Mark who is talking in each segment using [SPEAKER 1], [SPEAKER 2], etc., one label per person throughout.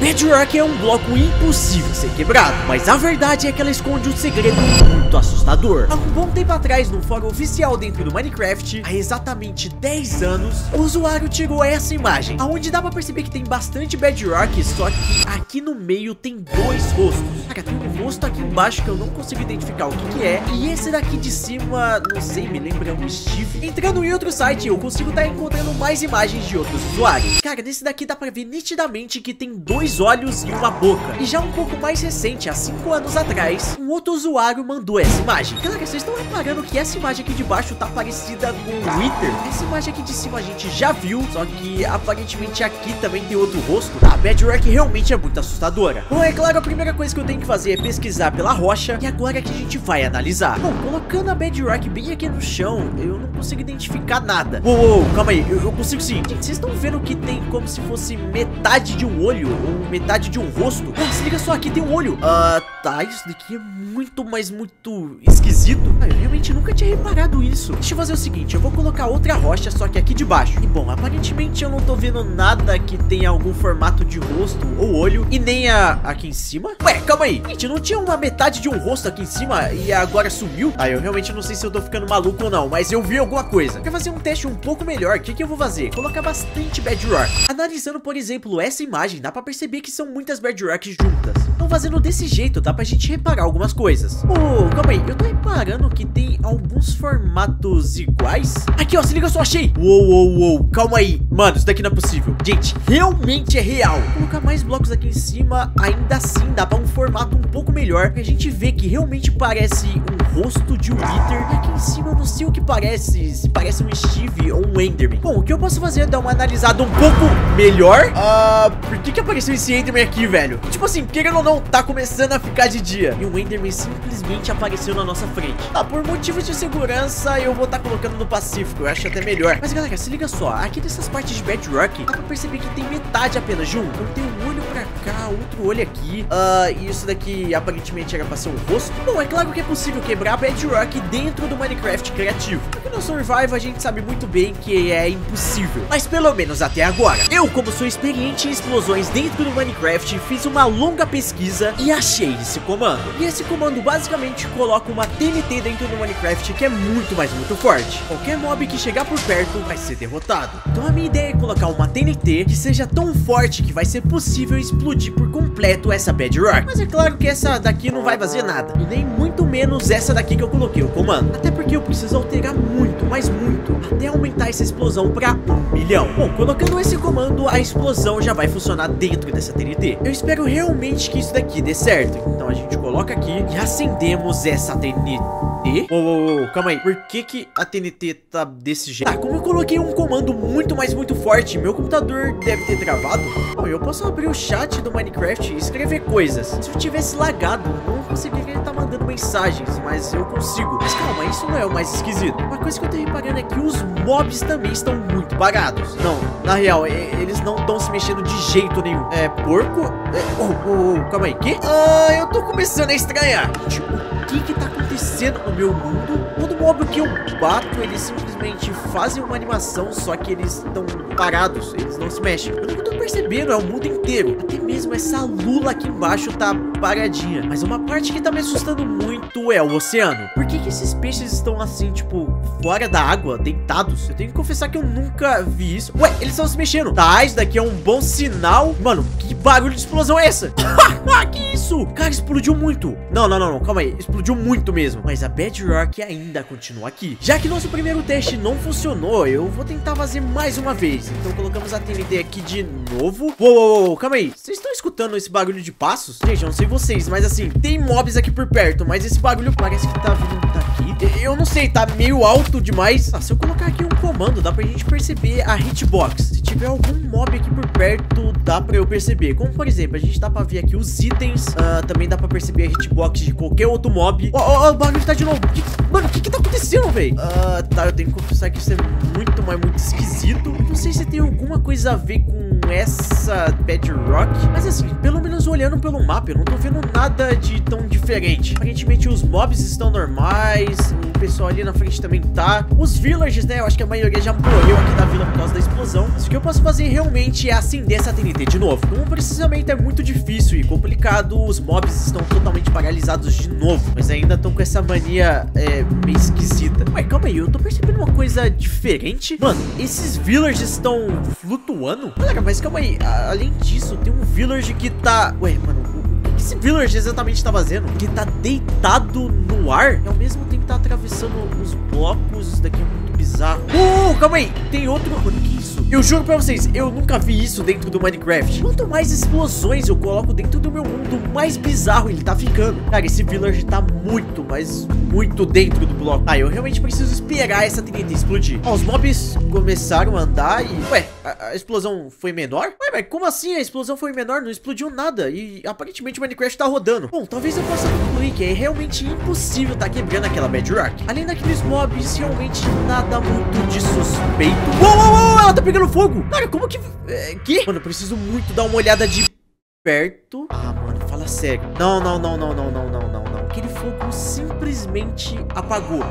[SPEAKER 1] Bedrock é um bloco impossível ser quebrado, mas a verdade é que ela esconde um segredo muito assustador. Há um bom tempo atrás, no fórum oficial dentro do Minecraft, há exatamente 10 anos, o usuário tirou essa imagem, onde dá pra perceber que tem bastante Bedrock, só que aqui no meio tem dois rostos. Cara, tem um rosto aqui embaixo que eu não consigo identificar o que é, e esse daqui de cima, não sei, me lembra um Steve. Entrando em outro site, eu consigo estar encontrando mais imagens de outros usuários. Cara, nesse daqui dá pra ver nitidamente que tem dois olhos e uma boca. E já um pouco mais recente, há 5 anos atrás, um outro usuário mandou essa imagem. Cara, vocês estão reparando que essa imagem aqui de baixo tá parecida com o Wither? Essa imagem aqui de cima a gente já viu, só que aparentemente aqui também tem outro rosto. A Bedrock realmente é muito assustadora. Bom, é claro, a primeira coisa que eu tenho que fazer é pesquisar pela rocha, e agora é que a gente vai analisar. Bom, colocando a Bedrock bem aqui no chão, eu não consigo identificar nada. Uou, calma aí, eu consigo sim. Gente, vocês estão vendo que tem como se fosse metade de um olho, ou metade de um rosto? Ah, se liga só, aqui tem um olho. Tá, isso daqui é muito, mas muito esquisito. Eu realmente nunca tinha reparado isso. Deixa eu fazer o seguinte, eu vou colocar outra rocha, só que aqui de baixo. E bom, aparentemente eu não tô vendo nada que tenha algum formato de rosto ou olho, e nem aqui em cima. Ué, calma aí. Gente, não tinha uma metade de um rosto aqui em cima e agora sumiu? Eu realmente não sei se eu tô ficando maluco ou não, mas eu vi alguma coisa. Pra fazer um teste um pouco melhor, o que eu vou fazer? Colocar bastante Bedrock. Analisando, por exemplo, essa imagem, dá pra perceber que são muitas Bedrock juntas. Então fazendo desse jeito, dá pra gente reparar algumas coisas. Calma aí, eu tô reparando que tem alguns formatos iguais. Aqui, ó, se liga, eu só achei. Uou, calma aí. Mano, isso daqui não é possível. Gente, realmente é real. Vou colocar mais blocos aqui em cima, ainda assim dá pra um formato um pouco melhor, pra gente ver que realmente parece um rosto de um Wither. E aqui em cima eu não sei o que parece, se parece um Steve ou um Enderman. Bom, o que eu posso fazer é dar uma analisada um pouco melhor. Por que apareceu esse Enderman aqui, velho? Tipo assim, querendo ou não, tá começando a ficar de dia, e um Enderman simplesmente apareceu na nossa frente. Por motivos de segurança, eu vou estar colocando no Pacífico, eu acho até melhor. Mas galera, se liga só, aqui nessas partes de Bedrock, dá pra perceber que tem metade apenas de um. Então tem um olho pra cá, outro olho aqui. E isso daqui aparentemente era pra ser um rosto. Bom, é claro que é possível quebrar Bedrock dentro do Minecraft criativo. Aqui no Survival a gente sabe muito bem que é impossível, mas pelo menos até agora. Eu, como sou experiente em explosões dentro do Minecraft, fiz uma longa pesquisa e achei esse comando. E esse comando basicamente coloca uma TNT dentro do Minecraft que é muito, mas muito forte. Qualquer mob que chegar por perto vai ser derrotado. Então a minha ideia é colocar uma TNT que seja tão forte que vai ser possível explodir por completo essa Bedrock. Mas é claro que essa daqui não vai fazer nada, e nem muito menos essa daqui que eu coloquei o comando. Até porque eu preciso alterar muito, mas muito, até aumentar essa explosão pra 1 milhão. Bom, colocando esse comando, a explosão já vai funcionar dentro dessa TNT. Eu espero realmente que isso daqui dê certo. Então a gente coloca aqui e acendemos essa TNT. Calma aí, por que a TNT tá desse jeito? Como eu coloquei um comando muito, mas muito forte, meu computador deve ter travado. Bom, eu posso abrir o chat do Minecraft e escrever coisas. Se eu tivesse lagado, não conseguiria estar mandando mensagens, mas eu consigo. Mas calma, isso não é o mais esquisito. Uma coisa que eu tô reparando é que os mobs também estão muito parados. Não, na real, eles não estão se mexendo de jeito nenhum. Porco? Calma aí, que? Eu tô começando a estranhar. Tipo, o que tá acontecendo no meu mundo? Todo mob que eu bato, eles simplesmente fazem uma animação, só que eles estão parados, eles não se mexem. Eu não tô percebendo, é o mundo inteiro. Até mesmo essa lula aqui embaixo tá paradinha. Mas uma parte que tá me assustando muito é o oceano. Por que esses peixes estão assim, tipo, fora da água, deitados? Eu tenho que confessar que eu nunca vi isso. Ué, eles estão se mexendo. Tá, isso daqui é um bom sinal. Mano, que barulho de explosão é essa? Que isso? Cara, explodiu muito. Não, calma aí, explodiu muito mesmo. Mas a Bedrock ainda continua aqui. Já que nosso primeiro teste não funcionou, eu vou tentar fazer mais uma vez. Então colocamos a TNT aqui de novo. Calma aí, vocês estão escutando esse barulho de passos? Gente, eu não sei vocês, mas assim, tem mobs aqui por perto, mas esse barulho parece que tá vindo daqui. Eu não sei, tá meio alto demais. Se eu colocar aqui um comando, dá pra gente perceber a hitbox. Se tiver algum mob aqui por perto, dá pra eu perceber. Como por exemplo, a gente dá pra ver aqui os itens. Também dá pra perceber a hitbox de qualquer outro mob. O barulho tá de novo. Mano, o que tá acontecendo, velho? Tá, eu tenho que confessar que isso é muito, mas muito esquisito. Não sei se tem alguma coisa a ver com essa bedrock. Mas assim, pelo menos olhando pelo mapa, eu não tô vendo nada de tão diferente. Aparentemente os mobs estão normais, o pessoal ali na frente também tá. Os villagers, né, eu acho que a maioria já morreu aqui na vila por causa da explosão. Mas o que eu posso fazer realmente é acender essa TNT de novo. Como precisamente é muito difícil e complicado, os mobs estão totalmente paralisados de novo. Mas ainda estão com essa mania meio esquisita. Ué, calma aí, eu tô percebendo uma coisa diferente. Mano, esses villagers estão flutuando? Galera, mas calma aí, além disso, tem um villager que tá... Ué, mano, o que esse villager exatamente tá fazendo? Ele tá deitado no ar e ao mesmo tempo tá atravessando os blocos. Isso daqui é muito bizarro. Calma aí, tem outro... Mano, que isso? Eu juro pra vocês, eu nunca vi isso dentro do Minecraft. Quanto mais explosões eu coloco dentro do meu mundo, mais bizarro ele tá ficando. Cara, esse villager tá muito, mas muito dentro do bloco. Eu realmente preciso esperar essa TNT explodir. Ó, os mobs começaram a andar e... Ué, a explosão foi menor? Ué, mas como assim a explosão foi menor? Não explodiu nada e aparentemente o Minecraft tá rodando. Bom, talvez eu possa concluir que é realmente impossível tá quebrando aquela bedrock. Além daqueles mobs, realmente nada muito de suspeito. Uou, ela tá pegando fogo. Cara, como que... Que? Mano, eu preciso muito dar uma olhada de perto. Mano, fala sério. Não. Aquele fogo simplesmente apagou.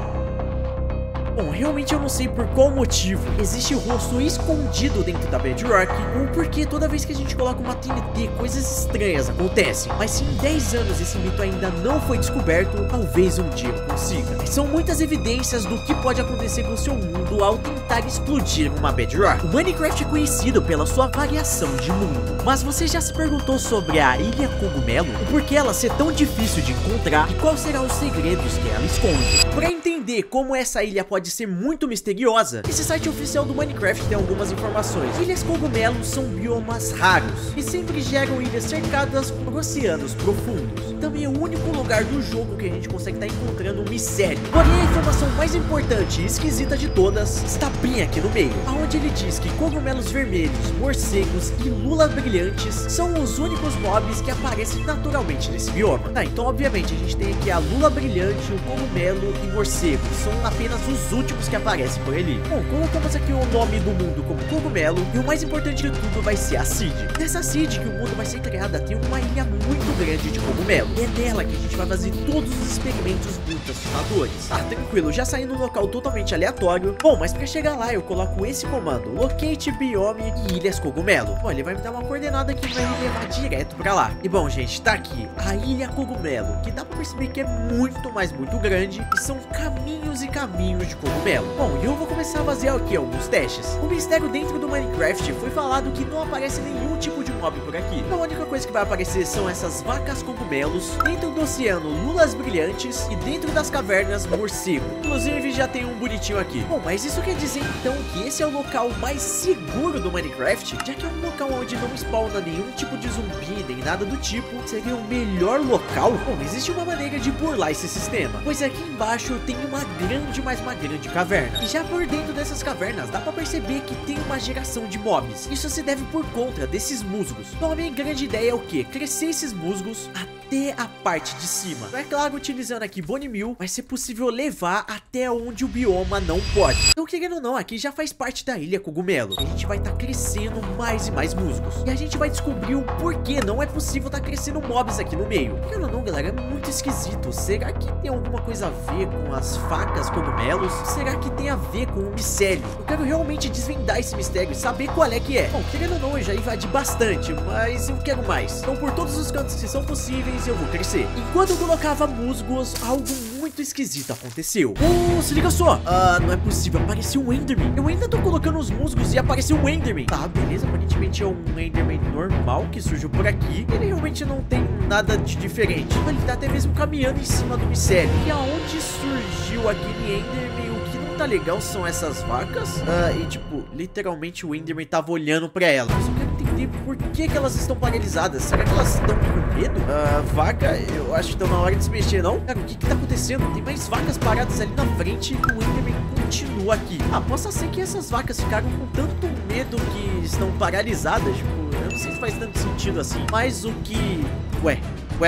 [SPEAKER 1] Bom, realmente eu não sei por qual motivo existe rosto escondido dentro da bedrock, ou porque toda vez que a gente coloca uma TNT, coisas estranhas acontecem. Mas se em 10 anos esse mito ainda não foi descoberto, talvez um dia eu consiga. Mas são muitas evidências do que pode acontecer com o seu mundo ao tentar explodir uma bedrock. O Minecraft é conhecido pela sua variação de mundo, mas você já se perguntou sobre a Ilha Cogumelo? O porquê ela ser tão difícil de encontrar e quais serão os segredos que ela esconde? Para entender como essa ilha pode ser muito misteriosa, esse site oficial do Minecraft tem algumas informações. Ilhas cogumelos são biomas raros e sempre geram ilhas cercadas por oceanos profundos. Também é o único lugar do jogo que a gente consegue estar encontrando um mistério. Porém, a informação mais importante e esquisita de todas está bem aqui no meio, aonde ele diz que cogumelos vermelhos, morcegos e lulas brilhantes são os únicos mobs que aparecem naturalmente nesse bioma. Então obviamente a gente tem aqui a lula brilhante, o cogumelo e morcego, são apenas os últimos que aparecem por ali. Bom, colocamos aqui o nome do mundo como cogumelo e o mais importante de tudo vai ser a seed. Nessa seed que o mundo vai ser criada tem uma ilha muito grande de cogumelo e é nela que a gente vai fazer todos os experimentos muito assustadores. Tranquilo, já saí num local totalmente aleatório. Bom, mas pra chegar lá eu coloco esse comando, locate biome e ilhas cogumelo. Bom, ele vai me dar uma coordenada que vai me levar direto pra lá. E bom, gente, tá aqui a ilha cogumelo, que dá pra perceber que é muito, mas muito grande e são caminhos e caminhos de cogumelo. Bom, e eu vou começar a fazer aqui alguns testes. O mistério dentro do Minecraft foi falado que não aparece nenhum tipo de mob por aqui. A única coisa que vai aparecer são essas vacas cogumelos, dentro do oceano lulas brilhantes e dentro das cavernas morcego. Inclusive já tem um bonitinho aqui. Bom, mas isso quer dizer então que esse é o local mais seguro do Minecraft, já que é um local onde não spawna nenhum tipo de zumbi nem nada do tipo. Seria o melhor local? Bom, existe uma maneira de burlar esse sistema, pois aqui embaixo tem uma grande, mas uma grande caverna. E já por dentro dessas cavernas dá pra perceber que tem uma geração de mobs. Isso se deve por conta desses musgos. Então a minha grande ideia é o que? Crescer esses musgos até a parte de cima. É claro, utilizando aqui Bone Meal, vai ser possível levar até onde o bioma não pode. Então querendo ou não, aqui já faz parte da ilha cogumelo. A gente vai estar crescendo mais e mais musgos. E a gente vai descobrir o porquê não é possível estar crescendo mobs aqui no meio. Querendo ou não, galera, é muito esquisito. Será que tem alguma coisa a ver com as facas cogumelos? Será que tem a ver com o mistério? Eu quero realmente desvendar esse mistério e saber qual é que é. Bom, querendo ou não, eu já invadi bastante, mas eu quero mais. Então por todos os cantos que são possíveis, eu vou crescer. Enquanto eu colocava musgos, algo muito esquisito aconteceu. Se liga só. Não é possível, apareceu um Enderman. Eu ainda tô colocando os musgos e apareceu um Enderman. Tá, beleza, aparentemente é um Enderman normal que surgiu por aqui. Ele realmente não tem nada de diferente. Ele tá até mesmo caminhando em cima do mistério. E aonde surgiu aquele Enderman? O que não tá legal são essas vacas. E tipo, literalmente o Enderman tava olhando pra elas. Eu só quero entender por que elas estão paralisadas. Será que elas estão com medo? Vaca, eu acho que estão na hora de se mexer, não? Cara, o que tá acontecendo? Tem mais vacas paradas ali na frente e o Enderman continua aqui. Possa ser que essas vacas ficaram com tanto medo que estão paralisadas. Tipo, eu não sei se faz tanto sentido assim. Mas o que... Ué,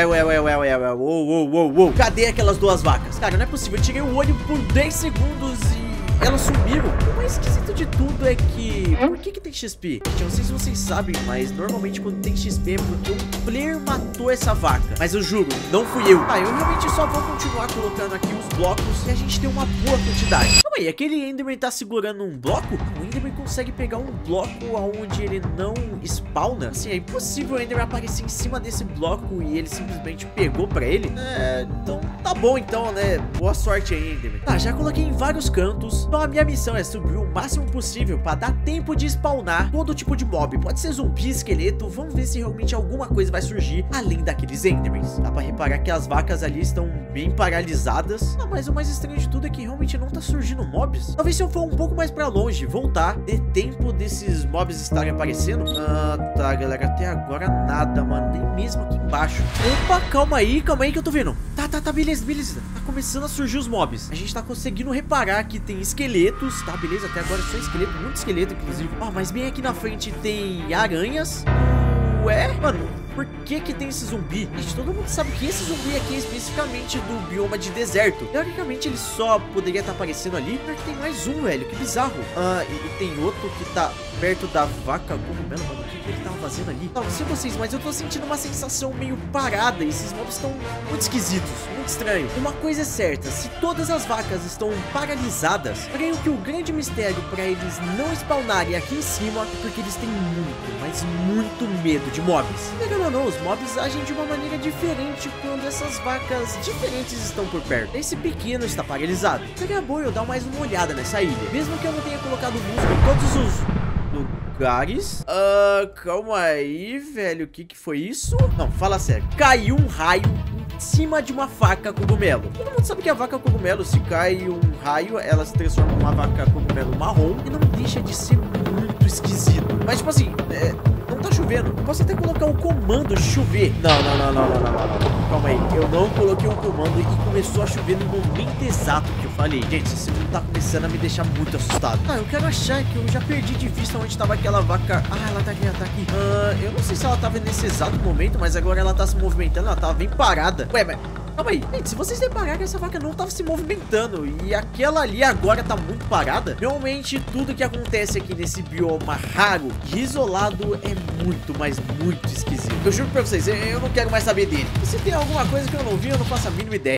[SPEAKER 1] cadê aquelas duas vacas? Cara, não é possível, eu tirei o olho por 10 segundos e... elas sumiram. O mais esquisito de tudo é que... Por que tem XP? Gente, eu não sei se vocês sabem, mas normalmente quando tem XP é porque o player matou essa vaca. Mas eu juro, não fui eu. Ah, eu realmente só vou continuar colocando aqui os blocos e a gente tem uma boa quantidade. Calma aí, aquele Enderman tá segurando um bloco? O Enderman consegue pegar um bloco onde ele não spawna? Assim, é impossível o Enderman aparecer em cima desse bloco e ele simplesmente pegou pra ele? Então tá bom então, né? Boa sorte aí, Enderman. Tá, já coloquei em vários cantos. Então a minha missão é subir o máximo possível pra dar tempo de spawnar todo tipo de mob. Pode ser zumbi, esqueleto. Vamos ver se realmente alguma coisa vai surgir além daqueles Endermans. Dá pra reparar que as vacas ali estão bem paralisadas. Ah, mas o mais estranho de tudo é que realmente não tá surgindo mobs. Talvez se eu for um pouco mais pra longe, voltar, dê tempo desses mobs estarem aparecendo. Ah, tá, galera. Até agora nada, mano. Nem mesmo aqui embaixo. Opa, calma aí que eu tô vendo. Tá, beleza. Tá começando a surgir os mobs. A gente tá conseguindo reparar que tem esqueletos. Tá, beleza. Até agora é só esqueleto. Muito esqueleto, inclusive. Ah, mas bem aqui na frente tem aranhas. Ué? Mano, por que tem esse zumbi? Gente, todo mundo sabe que esse zumbi aqui é especificamente do bioma de deserto. Teoricamente ele só poderia estar aparecendo ali. Mas tem mais um, velho, que bizarro. Ah, e tem outro que tá perto da vaca cogumelo. Mano, o que ele tava fazendo ali? Não sei vocês, mas eu tô sentindo uma sensação meio parada. Esses mobs estão muito esquisitos, muito estranhos. Uma coisa é certa, se todas as vacas estão paralisadas, creio que o grande mistério pra eles não spawnarem aqui em cima é porque eles têm muito, mas muito medo de mobs. Querendo ou não, os mobs agem de uma maneira diferente quando essas vacas diferentes estão por perto. Esse pequeno está paralisado. Seria bom eu dar mais uma olhada nessa ilha, mesmo que eu não tenha colocado música em todos os lugares. Calma aí, velho. O que foi isso? Não, fala sério. Caiu um raio em cima de uma vaca cogumelo. Todo mundo sabe que a vaca cogumelo, se cai um raio, ela se transforma numa vaca cogumelo marrom e não deixa de ser muito esquisito. Mas, tipo assim, não tá chovendo. Eu posso até colocar o comando chover. Não. Calma aí. Eu não coloquei o comando e começou a chover no momento exato que eu falei. Gente, esse mundo tá começando a me deixar muito assustado. Ah, eu quero achar que eu já perdi de vista onde tava aquela vaca. Ah, ela tá aqui. Eu não sei se ela tava nesse exato momento, mas agora ela tá se movimentando. Ela tava bem parada. Ué, mas... Calma aí, gente, se vocês repararem que essa vaca não tava se movimentando e aquela ali agora tá muito parada, realmente tudo que acontece aqui nesse bioma raro e isolado é muito, mas muito esquisito. Eu juro pra vocês, eu não quero mais saber dele. Se tem alguma coisa que eu não vi, eu não faço a mínima ideia.